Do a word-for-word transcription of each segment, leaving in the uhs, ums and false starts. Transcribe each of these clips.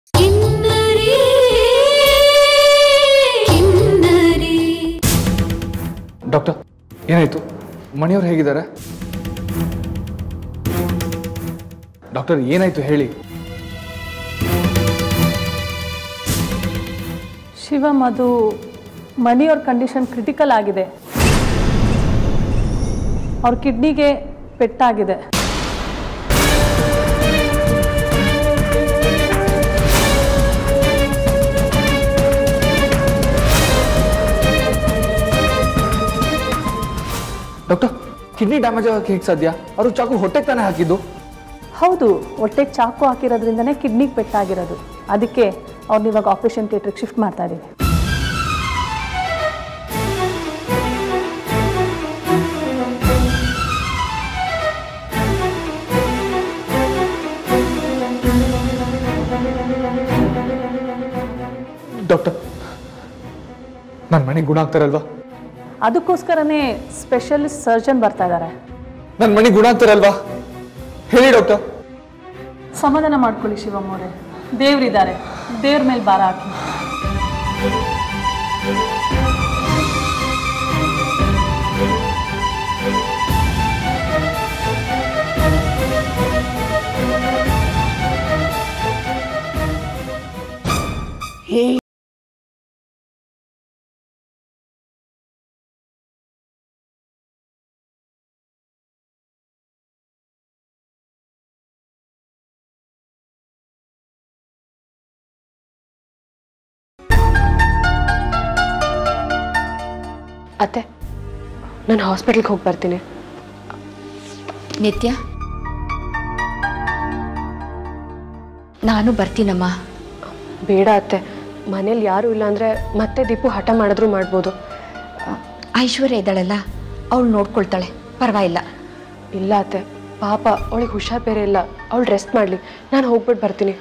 Doctor ಏನಾಯ್ತು? ಮಣಿಯವ್ರು ಹೇಗಿದ್ದಾರೆ? Doctor ಏನಾಯ್ತು ಹೇಳಿ. ಶಿವಮ್, ಅದು ಮಣಿಯವ್ರ ಕಂಡೀಷನ್ ಕ್ರಿಟಿಕಲ್ ಆಗಿದೆ. ಅವ್ರ ಕಿಡ್ನಿಗೆ ಪೆಟ್ಟಾಗಿದೆ. ಡಾಕ್ಟರ್, ಕಿಡ್ನಿ ಡ್ಯಾಮೇಜ್ ಆಗೋಕ್ಕೆ ಹೇಗೆ ಸಾಧ್ಯ? ಅವರು ಚಾಕು ಹೊಟ್ಟೆಗೆ ತಾನೇ ಹಾಕಿದ್ದು. ಹೌದು, ಹೊಟ್ಟೆಗೆ ಚಾಕು ಹಾಕಿರೋದ್ರಿಂದನೇ ಕಿಡ್ನಿಗೆ ಪೆಟ್ಟಾಗಿರೋದು. ಅದಕ್ಕೆ ಅವ್ರನ್ನ ಇವಾಗ ಆಪರೇಷನ್ ಥಿಯೇಟ್ರಿಗೆ ಶಿಫ್ಟ್ ಮಾಡ್ತಾ ಇದ್ದೀವಿ. ಡಾಕ್ಟರ್, ನನ್ನ ಮನೆಗೆ ಗುಣ ಆಗ್ತಾರಲ್ವಾ? ಅದಕ್ಕೋಸ್ಕರನೇ ಸ್ಪೆಷಲಿಸ್ಟ್ ಸರ್ಜನ್ ಬರ್ತಾ ಇದ್ದಾರೆ. ನನ್ನ ಮನೆಗೆ ಗುಣ ಆಗ್ತಾರಲ್ವಾ ಹೇಳಿ ಡಾಕ್ಟರ್. ಸಮಾಧಾನ ಮಾಡ್ಕೊಳ್ಳಿ ಶಿವಮ್ ಅವರೇ, ದೇವ್ರಿದ್ದಾರೆ, ದೇವ್ರ ಮೇಲೆ ಭಾರ ಹಾಕಿ. ಅತ್ತೆ, ನಾನು ಹಾಸ್ಪಿಟಲ್ಗೆ ಹೋಗಿ ಬರ್ತೀನಿ. ನಿತ್ಯ, ನಾನು ಬರ್ತೀನಮ್ಮ. ಬೇಡ ಅತ್ತೆ, ಮನೇಲಿ ಯಾರೂ ಇಲ್ಲ ಅಂದರೆ ಮತ್ತೆ ದೀಪು ಹಠ ಮಾಡಿದ್ರು ಮಾಡ್ಬೋದು. ಐಶ್ವರ್ಯ ಇದ್ದಾಳಲ್ಲ, ಅವಳು ನೋಡ್ಕೊಳ್ತಾಳೆ, ಪರವಾಗಿಲ್ಲ. ಇಲ್ಲ ಅತ್ತೆ, ಪಾಪ ಅವಳಿಗೆ ಹುಷಾರು ಬೇರೆ ಇಲ್ಲ. ಅವಳು ರೆಸ್ಟ್ ಮಾಡಲಿ, ನಾನು ಹೋಗ್ಬಿಟ್ಟು ಬರ್ತೀನಿ.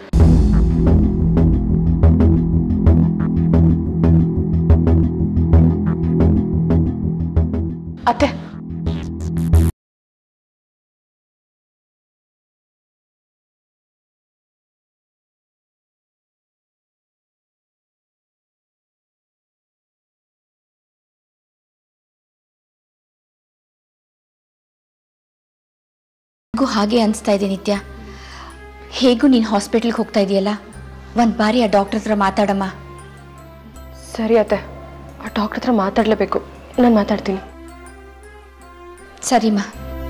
ಅತ್ತೆ, ನನಗೂ ಹಾಗೆ ಅನಿಸ್ತಾ ಇದೆ ನಿತ್ಯ. ಹೇಗೂ ನೀನು ಹಾಸ್ಪಿಟ್ಲ್ಗೆ ಹೋಗ್ತಾ ಇದೆಯಲ್ಲ, ಒಂದು ಬಾರಿ ಆ ಡಾಕ್ಟರ್ ಹತ್ರ ಮಾತಾಡಮ್ಮ. ಸರಿ ಅತ್ತೆ, ಆ ಡಾಕ್ಟರ್ ಹತ್ರ ಮಾತಾಡಲೇಬೇಕು. ನಾನು ಮಾತಾಡ್ತೀನಿ. ಸರಿಮ್ಮ.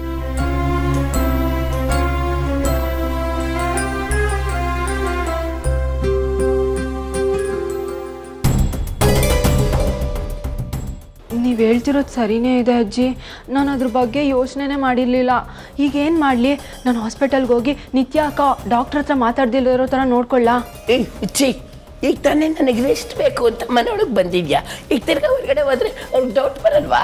ನೀವು ಹೇಳ್ತಿರೋದು ಸರಿಯೇ ಇದೆ ಅಜ್ಜಿ. ನಾನು ಅದ್ರ ಬಗ್ಗೆ ಯೋಚನೆ ಮಾಡಿರಲಿಲ್ಲ. ಈಗ ಏನು ಮಾಡಲಿ? ನಾನು ಹಾಸ್ಪಿಟಲ್ಗೆ ಹೋಗಿ ನಿತ್ಯ ಅಕ್ಕ ಡಾಕ್ಟ್ರ್ ಹತ್ರ ಮಾತಾಡ್ದಿರೋ ಥರ ನೋಡ್ಕೊಳ್ಳ? ಏ ಇಚ್ಚಿ, ಈಗ ತಾನೇ ನನಗೆ ರೆಸ್ಟ್ ಬೇಕು ಅಂತ ಮನೆಯೊಳಗೆ ಬಂದಿದ್ಯಾ. ಈಗ ತಿರ್ಗಾ ಹೊರಗಡೆ ಹೋದ್ರೆ ಅವ್ರಿಗೆ ಡೌಟ್ ಬರಲ್ವಾ?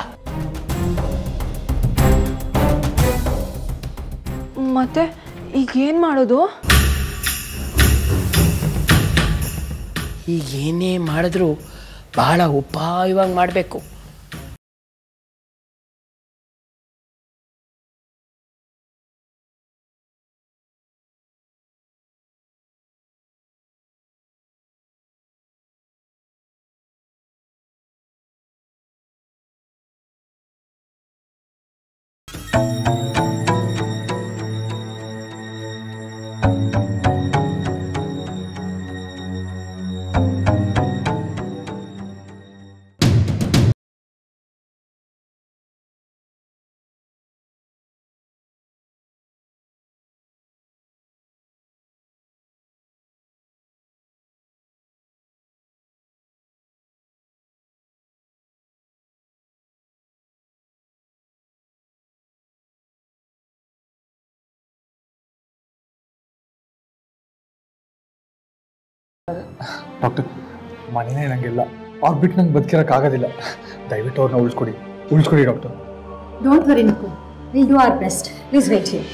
ಮತ್ತೆ ಈಗ ಏನು ಮಾಡೋದು? ಈಗ ಏನೇ ಮಾಡಿದ್ರು ಬಹಳ ಉಪಾಯವಾಗಿ ಮಾಡಬೇಕು. ಡಾಕ್ಟರ್, ಮನೇನೇ ನಂಗಿಲ್ಲ, ಅವ್ರು ಬಿಟ್ಟು ನಂಗೆ ಬದುಕಿರೋಕ್ಕಾಗೋದಿಲ್ಲ. ದಯವಿಟ್ಟು ಅವ್ರನ್ನ ಉಳಿಸ್ಕೊಡಿ, ಉಳಿಸ್ಕೊಡಿ doctor. Don't worry Naku, will do our best. Please wait here.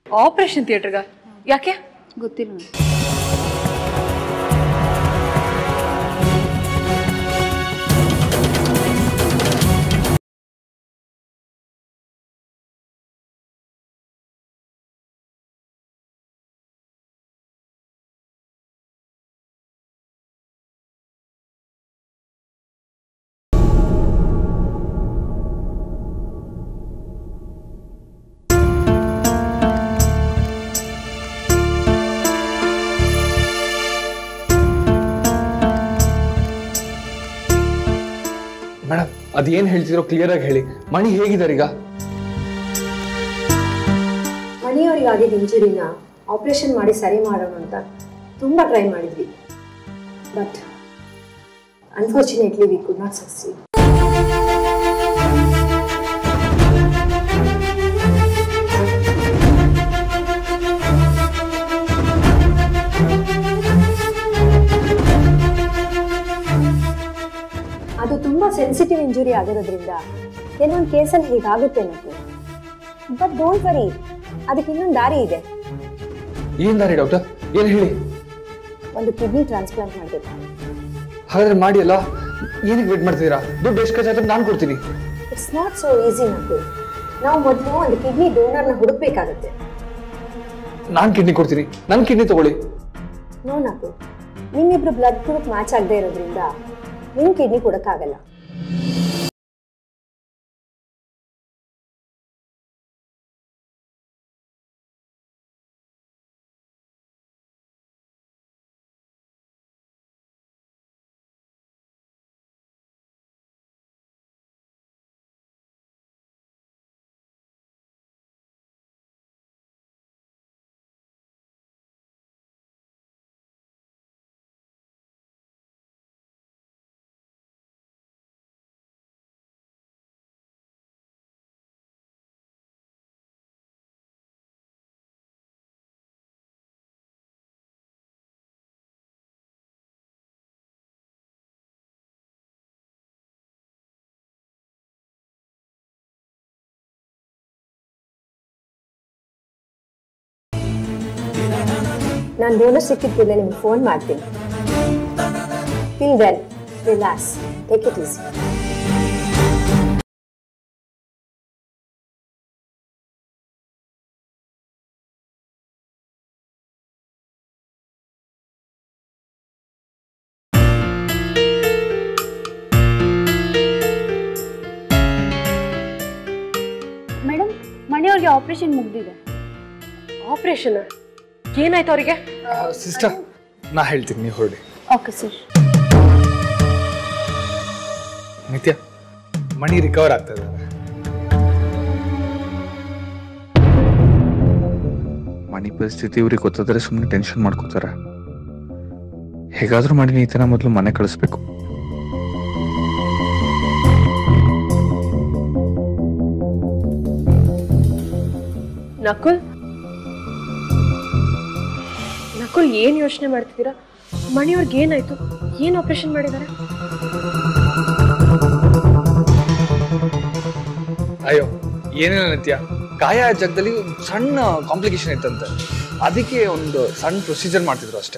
Operation ಥಿಯೇಟರ್ಗ ಯಾಕೆ ಗೊತ್ತಿಲ್ಲ. ಮೇಡಮ್ ಅದೇನು ಹೇಳ್ತಿರೋ ಕ್ಲಿಯರ್ ಆಗಿ ಹೇಳಿ. ಮಣಿ ಹೇಗಿದ್ದಾರೆ ಈಗ? ಮಣಿಯವರಿಗೆ ಆಗಿದ್ದ ಇಂಜುರಿನ ಆಪರೇಷನ್ ಮಾಡಿ ಸರಿ ಮಾಡೋಣ ಅಂತ ತುಂಬ ಟ್ರೈ ಮಾಡಿದ್ವಿ, but unfortunately we could not succeed. ಅದು ತುಂಬ ಸೆನ್ಸಿಟಿವ್ ಇಂಜುರಿ ಆಗಿರೋದ್ರಿಂದ ಕೆಲವೊಂದು ಕೇಸಲ್ಲಿ ಹೀಗಾಗುತ್ತೆ ನನಗೆ. ಬಟ್ ಡೋಂಟ್ ವರಿ, ಅದಕ್ಕೆ ಇನ್ನೊಂದು ದಾರಿ ಇದೆ. ಏನ್ ದಾರಿ ಡಾಕ್ಟರ್? ಏನ್ ಹೇಳಿ. ಒಂದು ಕಿಡ್ನಿ ಟ್ರಾನ್ಸ್ಪ್ಲಾಂಟ್ ಮಾಡಬೇಕು. ಹಾಗಾದ್ರೆ ಮಾಡಿ ಅಲ್ಲ, ಏನಕ್ಕೆ ವೇಟ್ ಮಾಡ್ತಿದ್ದೀರಾ? ದುಡ್ಡು ಎಷ್ಟು ಖರ್ಚಾದ್ರೆ ನಾನು ಕೊಡ್ತೀನಿ. ಇಟ್ಸ್ ನಾಟ್ ಸೋ ಈಸಿ ನಕ್ಕು. ನಾವು ಮೊದಲು ಒಂದು ಕಿಡ್ನಿ ಡೋನರ್ನ ಹುಡುಕ್ಬೇಕಾಗತ್ತೆ. ನಾನು ಕಿಡ್ನಿ ಕೊಡ್ತೀನಿ, ನನ್ನ ಕಿಡ್ನಿ ತಗೊಳ್ಳಿ. ನೋ ನಕ್ಕು, ನಿಮ್ಮಿಬ್ರು ಬ್ಲಡ್ ಗ್ರೂಪ್ ಮ್ಯಾಚ್ ಆಗದೆ ಇರೋದ್ರಿಂದ ನಿಮ್ ಕಿಡ್ನಿ ಕೊಡಕ್ಕಾಗಲ್ಲ. ನಾನು ಬೋನಸ್ ಸಿಕ್ಕಿದ ಕೂಡಲೇ ನಿಮ್ಗೆ ಫೋನ್ ಮಾಡ್ತೀನಿ. Feel well, relax, take it easy. Madam, ಮನೆಯವ್ರಿಗೆ ಆಪರೇಷನ್ ಮುಗ್ದಿದೆ. ಆಪರೇಷನ್ ಏನಾಯ್ತು ಅವರಿಗೆ? ಸಿಸ್ಟರ್, ನಾ ಹೇಳ್ತೀನಿ, ನೀವು ಹೊರಡಿ. Okay sir. Nitya, Mani recover ಆಗ್ತಾ ಇದ್ದಾರೆ. ಮಣಿ ಪರಿಸ್ಥಿತಿ ಇವ್ರಿಗೆ ಗೊತ್ತಾದ್ರೆ ಸುಮ್ಮನೆ ಟೆನ್ಷನ್ ಮಾಡ್ಕೋತಾರೆ. ಹೇಗಾದ್ರೂ ಮಾಡಿ ನೀತನ ಮೊದಲು ಮನೆ ಕಳಿಸ್ಬೇಕು. ನಕುಲ್ ನಕುಲ್ ಏನ್ ಯೋಚನೆ ಮಾಡ್ತಿದ್ದೀರಾ? ಮಣಿಯವ್ರಿಗೆ ಏನಾಯ್ತು? ಏನ್ ಆಪರೇಷನ್ ಮಾಡಿದ್ದಾರೆ? ಅಯ್ಯೋ ಏನಿಲ್ಲ ನಿತ್ಯ, ಗಾಯ ಜಾಗದಲ್ಲಿ ಸಣ್ಣ ಕಾಂಪ್ಲಿಕೇಶನ್ ಇತ್ತಂತೆ, ಅದಕ್ಕೆ ಒಂದು ಸಣ್ಣ ಪ್ರೊಸೀಜರ್ ಮಾಡ್ತಿದ್ರು ಅಷ್ಟೇ.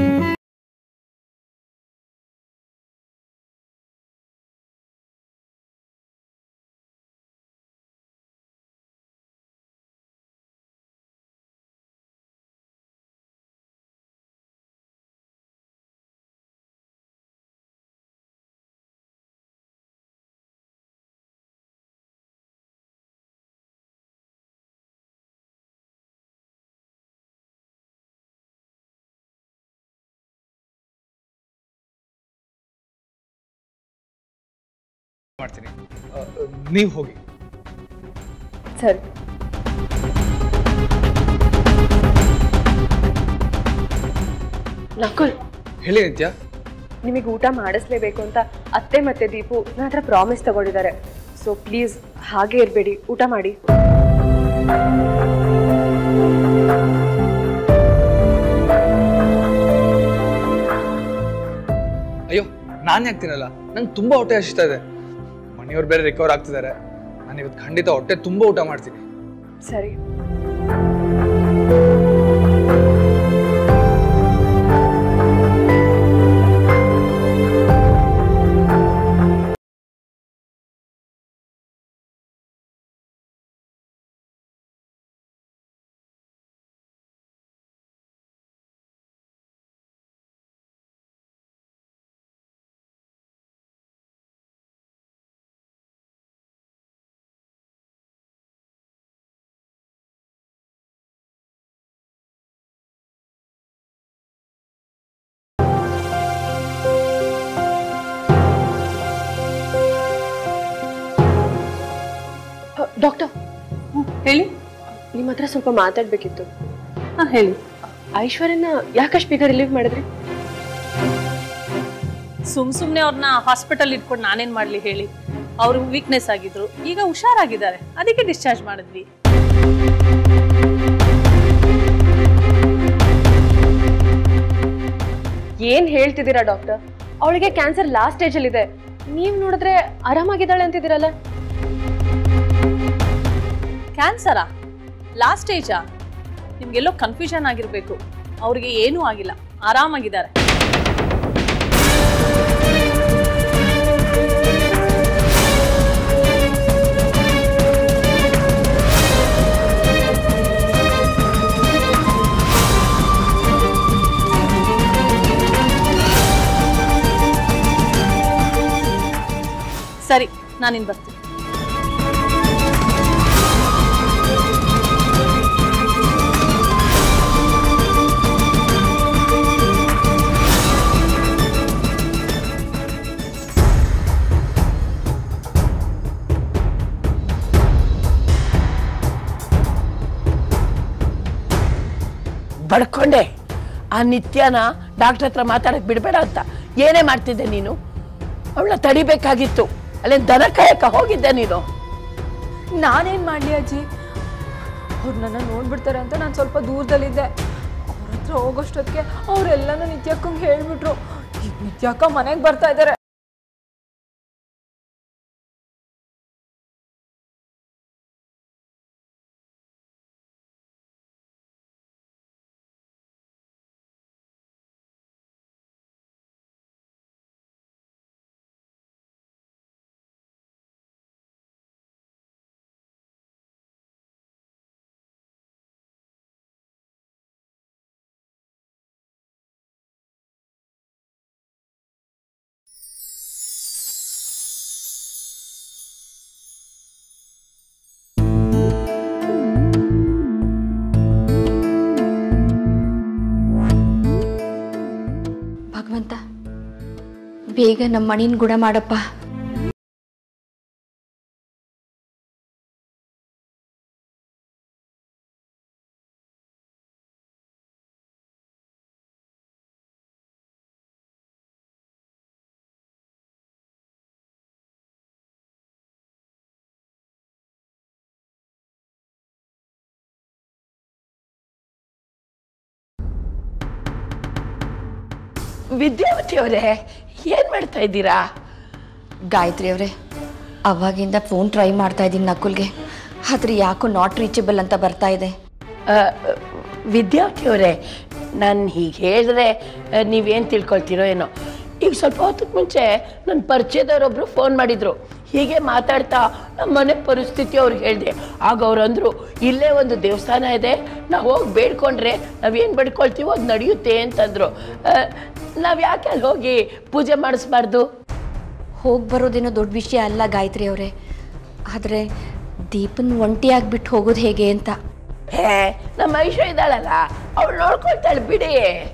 ಮಾಡ್ತೀನಿ, ನೀವು ಹೋಗಿ. ಸರಿ. ನಕುಲ್, ಹೇಳಿ ನಿತ್ಯ. ನಿಮಗೆ ಊಟ ಮಾಡಿಸ್ಲೇಬೇಕು ಅಂತ ಅತ್ತೆ ಮತ್ತೆ ದೀಪು ನನ್ನ ಹತ್ರ ಪ್ರಾಮಿಸ್ ತಗೊಂಡಿದ್ದಾರೆ. ಸೊ ಪ್ಲೀಸ್ ಹಾಗೆ ಇರಬೇಡಿ, ಊಟ ಮಾಡಿ. ಅಯ್ಯೋ, ನಾನು ಯಾಕ್ತೀನಲ್ಲ, ನಂಗೆ ತುಂಬಾ ಹೊಟ್ಟೆ ಹಸಿತಾ ಇದೆ. ಮನೆಯವ್ರು ಬೇರೆ ರಿಕವರ್ ಆಗ್ತಿದ್ದಾರೆ. ನಾನು ಇವತ್ತು ಖಂಡಿತ ಹೊಟ್ಟೆ ತುಂಬಾ ಊಟ ಮಾಡ್ತೀನಿ. ಸರಿ. ಡಾಕ್ಟರ್ ಹೇಳಿ. ನಿಮ್ಮ ಹತ್ರ ಸ್ವಲ್ಪ ಮಾತಾಡ್ಬೇಕಿತ್ತು. ಹಾಂ ಹೇಳಿ. ಐಶ್ವರ್ಯನ ಯಾಕಷ್ಟು ಬೇಗ ರಿಲೀವ್ ಮಾಡಿದ್ರಿ? ಸುಮ್ ಸುಮ್ಮನೆ ಅವ್ರನ್ನ ಹಾಸ್ಪಿಟಲ್ ಇಟ್ಕೊಂಡು ನಾನೇನು ಮಾಡಲಿ ಹೇಳಿ. ಅವರು ವೀಕ್ನೆಸ್ ಆಗಿದ್ರು, ಈಗ ಹುಷಾರಾಗಿದ್ದಾರೆ, ಅದಕ್ಕೆ ಡಿಸ್ಚಾರ್ಜ್ ಮಾಡಿದ್ವಿ. ಏನ್ ಹೇಳ್ತಿದ್ದೀರಾ ಡಾಕ್ಟರ್? ಅವಳಿಗೆ ಕ್ಯಾನ್ಸರ್ ಲಾಸ್ಟ್ ಸ್ಟೇಜ್ ಅಲ್ಲಿ ಇದೆ. ನೀವ್ ನೋಡಿದ್ರೆ ಆರಾಮಾಗಿದ್ದಾಳೆ ಅಂತಿದ್ದೀರಲ್ಲ. ಕ್ಯಾನ್ಸರಾ? ಲಾಸ್ಟ್ ಸ್ಟೇಜಾ? ನಿಮ್ಗೆಲ್ಲೋ ಕನ್ಫ್ಯೂಷನ್ ಆಗಿರ್ಬೇಕು. ಅವ್ರಿಗೆ ಏನೂ ಆಗಿಲ್ಲ, ಆರಾಮಾಗಿದ್ದಾರೆ. ಸರಿ, ನಾನಿನ್ ಬರ್ತೀನಿ. ಬಡ್ಕೊಂಡೆ ಆ ನಿತ್ಯನ ಡಾಕ್ಟರ್ ಹತ್ರ ಮಾತಾಡಕ್ ಬಿಡಬೇಡ ಅಂತ. ಏನೇ ಮಾಡ್ತಿದ್ದೆ ನೀನು? ಅವಳನ್ನ ತಡಿಬೇಕಾಗಿತ್ತು. ಅಲ್ಲೇ ದನ ಕಾಯಕ ಹೋಗಿದ್ದೆ ನೀನು. ನಾನೇನ್ ಮಾಡ್ಲಿ ಅಜ್ಜಿ? ಅವ್ರು ನನ್ನ ನೋಡ್ಬಿಡ್ತಾರೆ ಅಂತ ನಾನು ಸ್ವಲ್ಪ ದೂರದಲ್ಲಿದ್ದೆ. ಅವ್ರ ಹತ್ರ ಹೋಗೋಷ್ಟೊತ್ತಿಗೆ ಅವರೆಲ್ಲನೂ ನಿತ್ಯಕ್ಕಂಗೆ ಹೇಳ್ಬಿಟ್ರು. ಈಗ ನಿತ್ಯಕ್ಕ ಮನೆಗೆ ಬರ್ತಾ ಇದ್ದಾರೆ. ಭಗವಂತ, ಬೇಗ ನಮ್ಮ ಮಣಿನ ಗುಣ ಮಾಡಪ್ಪ. ವಿದ್ಯಾವತಿ ಅವರೇ, ಏನ್ ಮಾಡ್ತಾ ಇದ್ದೀರಾ? ಗಾಯತ್ರಿ ಅವರೇ, ಅವಾಗಿಂದ ಫೋನ್ ಟ್ರೈ ಮಾಡ್ತಾ ಇದ್ದೀನಿ ನಕುಲ್ಗೆ, ಆದ್ರೆ ಯಾಕೋ ನಾಟ್ ರೀಚಬಲ್ ಅಂತ ಬರ್ತಾ ಇದೆ. ವಿದ್ಯಾವತಿ ಅವರೇ, ನಾನು ಹೀಗೆ ಹೇಳಿದ್ರೆ ನೀವೇನು ತಿಳ್ಕೊಳ್ತೀರೋ ಏನೋ. ಈಗ ಸ್ವಲ್ಪ ಹೊತ್ತಕ್ಕೆ ಮುಂಚೆ ನನ್ನ ಪರಿಚಯದವರೊಬ್ಬರು ಫೋನ್ ಮಾಡಿದರು. ಹೀಗೆ ಮಾತಾಡ್ತಾ ನಮ್ಮ ಮನೆ ಪರಿಸ್ಥಿತಿ ಅವ್ರಿಗೆ ಹೇಳಿದೆ. ಆಗ ಅವ್ರು ಅಂದರು, ಇಲ್ಲೇ ಒಂದು ದೇವಸ್ಥಾನ ಇದೆ, ನಾವು ಹೋಗಿ ಬೇಡ್ಕೊಂಡ್ರೆ ನಾವೇನು ಬೇಡ್ಕೊಳ್ತೀವೋ ಅದು ನಡೆಯುತ್ತೆ ಅಂತಂದರು. ನಾವು ಯಾಕೆ ಅಲ್ಲಿ ಹೋಗಿ ಪೂಜೆ ಮಾಡಿಸ್ಬಾರ್ದು? ಹೋಗಿ ಬರೋದೇನೋ ದೊಡ್ಡ ವಿಷಯ ಅಲ್ಲ ಗಾಯತ್ರಿ ಅವರೇ, ಆದರೆ ದೀಪನ್ ಒಂಟಿಯಾಗ್ಬಿಟ್ಟು ಹೋಗೋದು ಹೇಗೆ ಅಂತ. ಹೇ, ನಮ್ಮ ಐಶ್ವರ್ಯ ಇದ್ದಾಳಲ್ಲ, ಅವಳು ನೋಡ್ಕೊಳ್ತಾಳೆ ಬಿಡಿ.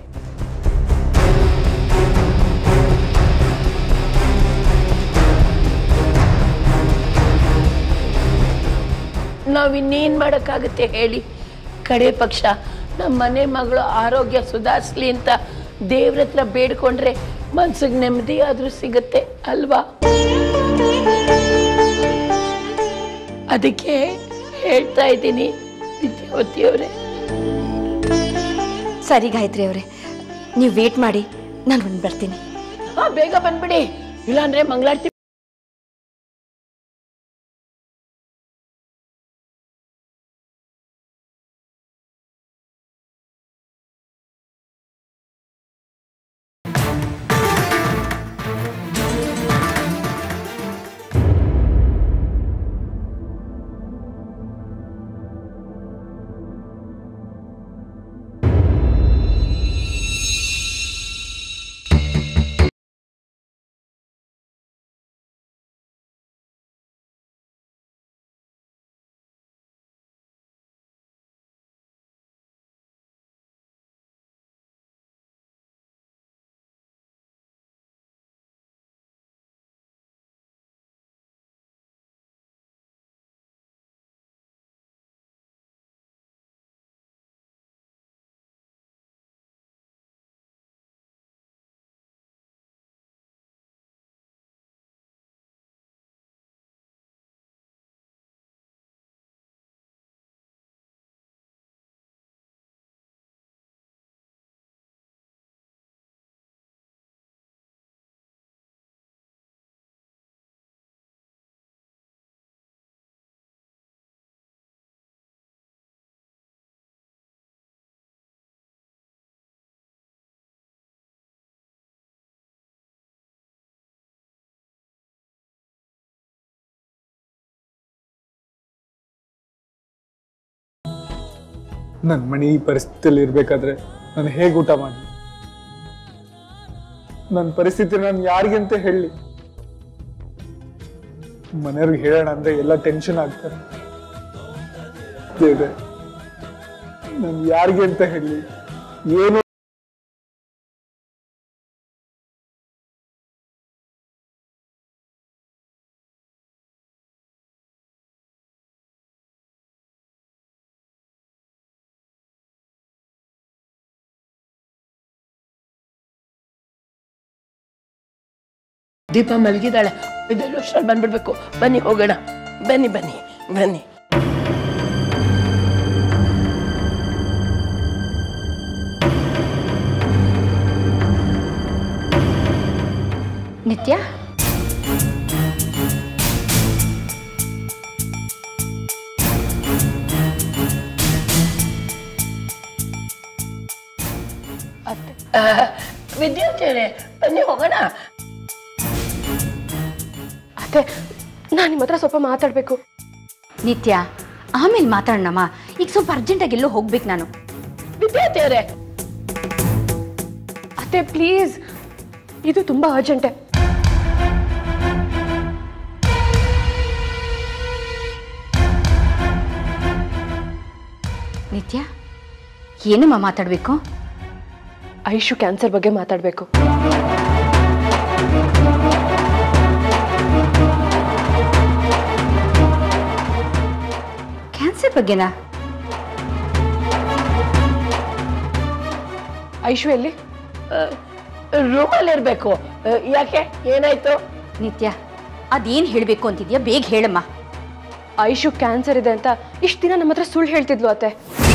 ನಾವಿನ್ನೇನು ಮಾಡೋಕ್ಕಾಗುತ್ತೆ ಹೇಳಿ? ಕಡೆ ಪಕ್ಷ ನಮ್ಮ ಮನೆ ಮಗಳು ಆರೋಗ್ಯ ಸುಧಾರಿಸ್ಲಿ ಅಂತ ದೇವ್ರ ಹತ್ರ ಬೇಡ್ಕೊಂಡ್ರೆ ಮನ್ಸಿಗೆ ನೆಮ್ಮದಿ ಆದ್ರೂ ಸಿಗುತ್ತೆ ಅಲ್ವಾ? ಅದಕ್ಕೆ ಹೇಳ್ತಾ ಇದ್ದೀನಿ ವಿದ್ಯಾವತಿಯವರೇ. ಸರಿ ಗಾಯತ್ರಿ ಅವರೇ, ನೀವು ವೇಟ್ ಮಾಡಿ, ನಾನು ಬಂದು ಬರ್ತೀನಿ. ಹಾ, ಬೇಗ ಬಂದ್ಬಿಡಿ, ಇಲ್ಲಾಂದ್ರೆ ಮಂಗಳಾರತಿ ನನ್ನ ಮನೆ ಈ ಪರಿಸ್ಥಿತಿಯಲ್ಲಿ ಇರಬೇಕಾದ್ರೆ ನಾನು ಹೇಗೆ ಊಟ ಮಾಡಲಿ? ನನ್ನ ಪರಿಸ್ಥಿತಿ ನಾನು ಯಾರಿಗೆ ಅಂತ ಹೇಳಿ? ಮನೆಯವ್ರಿಗೆ ಹೇಳೋಣ ಅಂದ್ರೆ ಎಲ್ಲ ಟೆನ್ಷನ್ ಆಗ್ತಾರೆ. ದೇವ್ರೆ, ನಾನು ಯಾರಿಗೆ ಅಂತ ಹೇಳಿ? ಏನು ದೀಪ ಮಲಗಿದಾಳೆ. ಇದೆಲ್ಲ ಅಷ್ಟರಲ್ಲಿ ಬಂದ್ಬಿಡ್ಬೇಕು. ಬನ್ನಿ ಹೋಗೋಣ. ಬನ್ನಿ ಬನ್ನಿ ಬನ್ನಿ. ನಿತ್ಯ, ವಿದ್ಯಾರ್ಥಿಯರೇ ಬನ್ನಿ ಹೋಗೋಣ. ಅತ್ತೆ, ನಾನು ನಿಮ್ಮ ಹತ್ರ ಸ್ವಲ್ಪ ಮಾತಾಡಬೇಕು. ನಿತ್ಯ ಆಮೇಲೆ ಮಾತಾಡೋಣಮ್ಮ. ಈಗ ಸ್ವಲ್ಪ ಅರ್ಜೆಂಟಾಗಿ ಎಲ್ಲೋ ಹೋಗ್ಬೇಕು ನಾನು. ವಿದ್ಯಾರ್ಥಿಯರೇ, ಅತ್ತೆ ಪ್ಲೀಸ್, ಇದು ತುಂಬಾ ಅರ್ಜೆಂಟೆ. ನಿತ್ಯ, ಏನಮ್ಮ ಮಾತಾಡಬೇಕು? ಐಶು ಕ್ಯಾನ್ಸರ್ ಬಗ್ಗೆ ಮಾತಾಡಬೇಕು. ಕ್ಯಾನ್ಸರ್ ಬಗ್ಗೆನಾ? ಐಶು ಎಲ್ಲಿ? ರೂಮಲ್ಲಿ ಇರ್ಬೇಕು. ಯಾಕೆ, ಏನಾಯ್ತು? ನಿತ್ಯ, ಅದೇನು ಹೇಳಬೇಕು ಅಂತಿದ್ಯಾ? ಬೇಗ ಹೇಳಮ್ಮ. ಐಶು ಕ್ಯಾನ್ಸರ್ ಇದೆ ಅಂತ ಇಷ್ಟು ದಿನ ನಮ್ಮ ಹತ್ರ ಸುಳ್ಳು ಹೇಳ್ತಿದ್ಲು ಅತ್ತೆ.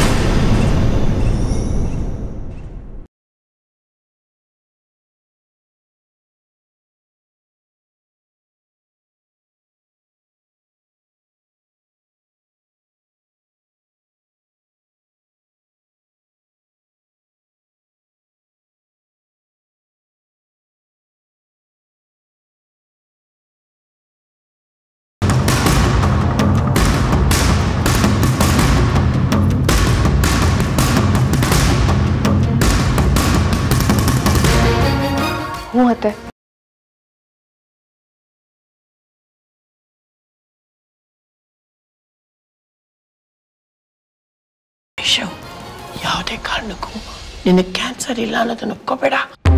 ಹ್ಞೂ ಅತ್ತೆ. ಯಾವುದೇ ಕಾರಣಕ್ಕೂ ನಿನಗೆ ಕ್ಯಾನ್ಸರ್ ಇಲ್ಲ ಅನ್ನೋದನ್ನ ಒಪ್ಕೋಬೇಡ.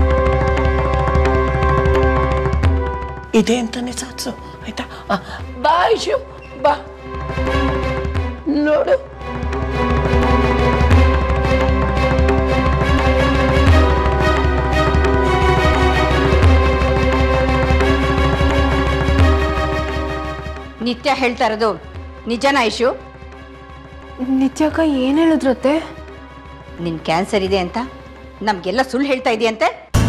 ಇದೆ ಅಂತಾನೆ ಸಾಧಿಸು, ಆಯ್ತಾ? ಬಾ ಐಶು, ಬಾ. ನೋಡು, ನಿತ್ಯ ಹೇಳ್ತಾ ಇರೋದು ನಿಜನ ಐಶು? ನಿತ್ಯಕ್ಕ ಏನು ಹೇಳಿದ್ರತ್ತೆ? ನಿನ್ ಕ್ಯಾನ್ಸರ್ ಇದೆ ಅಂತ ನಮ್ಗೆಲ್ಲ ಸುಳ್ಳು ಹೇಳ್ತಾ ಇದೆಯಂತೆ.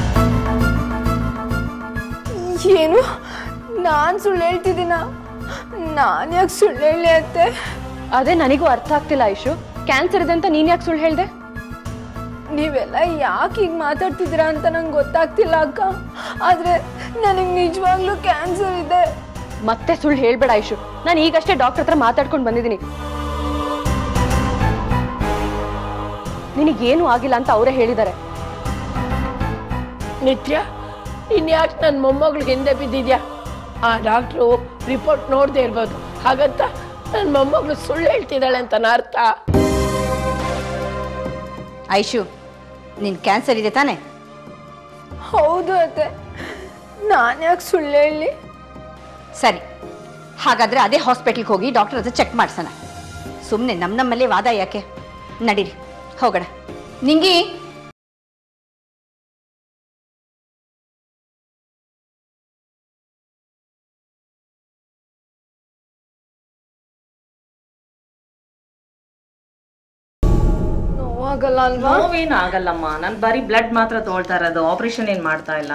ಏನು? ನಾನು ಸುಳ್ಳು ಹೇಳ್ತಿದ್ದೀನ? ನಾನು ಯಾಕೆ ಸುಳ್ಳು ಹೇಳಿ ಅತ್ತೆ? ಅದೇ ನನಗೂ ಅರ್ಥ ಆಗ್ತಿಲ್ಲ ಐಶು. ಕ್ಯಾನ್ಸರ್ ಇದೆ ಅಂತ ನೀನು ಯಾಕೆ ಸುಳ್ಳು ಹೇಳ್ದೆ? ನೀವೆಲ್ಲ ಯಾಕೆ ಹೀಗೆ ಮಾತಾಡ್ತಿದ್ದೀರಾ ಅಂತ ನಂಗೆ ಗೊತ್ತಾಗ್ತಿಲ್ಲ ಅಕ್ಕ. ಆದರೆ ನನಗೆ ನಿಜವಾಗ್ಲೂ ಕ್ಯಾನ್ಸರ್ ಇದೆ. ಮತ್ತೆ ಸುಳ್ಳು ಹೇಳ್ಬೇಡ ಐಶು. ನಾನು ಈಗಷ್ಟೇ ಡಾಕ್ಟರ್ ಹತ್ರ ಮಾತಾಡ್ಕೊಂಡು ಬಂದಿದ್ದೀನಿ. ನಿನಗೇನು ಆಗಿಲ್ಲ ಅಂತ ಅವರೇ ಹೇಳಿದ್ದಾರೆ. ನಿತ್ಯ, ನೀನ್ ಯಾಕೆ ನನ್ನ ಮೊಮ್ಮಗಳಿಗೆ ಹಿಂದೆ ಬಿದ್ದಿದ್ಯಾ? ಆ ಡಾಕ್ಟ್ರು ರಿಪೋರ್ಟ್ ನೋಡದೆ ಇರ್ಬೋದು, ಹಾಗಂತ ನನ್ನ ಮೊಮ್ಮಗಳು ಸುಳ್ಳು ಹೇಳ್ತಿದ್ದಾಳೆ ಅಂತ ಅರ್ಥ. ಐಶು, ನಿನ್ ಕ್ಯಾನ್ಸರ್ ಇದೆ ತಾನೆ? ಹೌದು ಅತ್ತೆ. ನಾನು ಯಾಕೆ ಸುಳ್ಳು ಹೇಳಿ? ಸರಿ, ಹಾಗಾದ್ರೆ ಅದೇ ಹಾಸ್ಪಿಟ್ಲ್ಗೆ ಹೋಗಿ ಡಾಕ್ಟರ್ ಹತ್ರ ಚೆಕ್ ಮಾಡ್ಸೋಣ. ಸುಮ್ಮನೆ ನಮ್ಮ ನಮ್ಮಲ್ಲೇ ವಾದ ಯಾಕೆ? ನಡೀರಿ ಹೋಗೋಣ. ನಿಂಗಿ, ನೋವಾಗಲ್ಲ ಅಲ್ವಾ? ನೋವೇನು ಆಗಲ್ಲಮ್ಮ. ನಾನು ಬರೀ ಬ್ಲಡ್ ಮಾತ್ರ ತಗೊಳ್ತಾ ಇರೋದು, ಆಪರೇಷನ್ ಏನು ಮಾಡ್ತಾ ಇಲ್ಲ.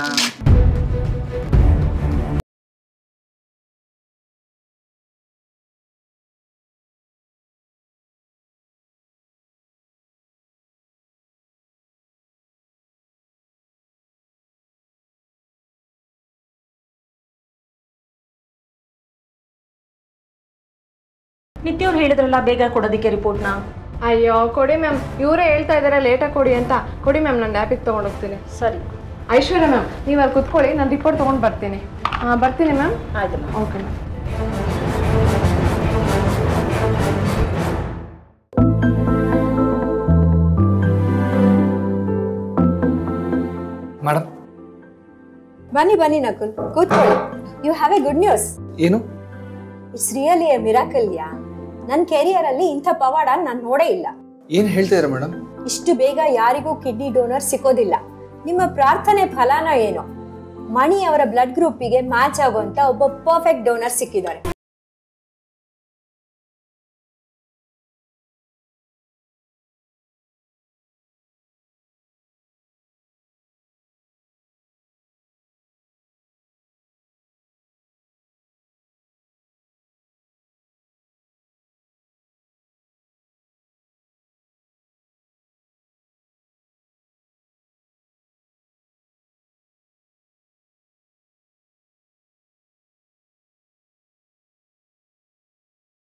ನಿತ್ಯ ಅವ್ರು ಹೇಳಿದ್ರಲ್ಲ ಬೇಗ ಕೊಡೋದಕ್ಕೆ ರಿಪೋರ್ಟ್ನ. ಅಯ್ಯೋ ಕೊಡಿ ಮ್ಯಾಮ್, ಇವರೇ ಹೇಳ್ತಾ ಇದ್ದಾರೆ ಲೇಟಾಗಿ ಕೊಡಿ ಅಂತ. ಕೊಡಿ ಮ್ಯಾಮ್, ನಾನು ಲ್ಯಾಬಿಗೆ ತೊಗೊಂಡೋಗ್ತೀನಿ. ಸರಿ ಐಶ್ವರ್ಯ ಮ್ಯಾಮ್, ನೀವು ಅಲ್ಲಿ ಕುತ್ಕೊಳ್ಳಿ, ನಾನು ರಿಪೋರ್ಟ್ ತೊಗೊಂಡು ಬರ್ತೀನಿ. ಹಾಂ ಬರ್ತೀನಿ ಮ್ಯಾಮ್. ಆಯ್ತು ಮ್ಯಾಮ್. Okay ma'am. ಮೇಡಮ್ ಬನ್ನಿ ಬನ್ನಿ ನಕುಲ್, ಕೂತ್ಕೊಳ್ಳಿ. You have a good news. ಏನು? It's really a miracle yeah. ನನ್ನ ಕೆರಿಯರ್ ಅಲ್ಲಿ ಇಂಥ ಪವಾಡ ನಾನು ನೋಡೇ ಇಲ್ಲ. ಏನು ಹೇಳ್ತಾ ಇದ್ದೀರಾ ಮೇಡಮ್? ಇಷ್ಟು ಬೇಗ ಯಾರಿಗೂ ಕಿಡ್ನಿ ಡೋನರ್ ಸಿಕ್ಕೋದಿಲ್ಲ. ನಿಮ್ಮ ಪ್ರಾರ್ಥನೆ ಫಲನ ಏನೋ, ಮಣಿ ಅವರ ಬ್ಲಡ್ ಗ್ರೂಪಿಗೆ ಮ್ಯಾಚ್ ಆಗುವಂತ ಒಬ್ಬ ಪರ್ಫೆಕ್ಟ್ ಡೋನರ್ ಸಿಕ್ಕಿದ್ದಾರೆ.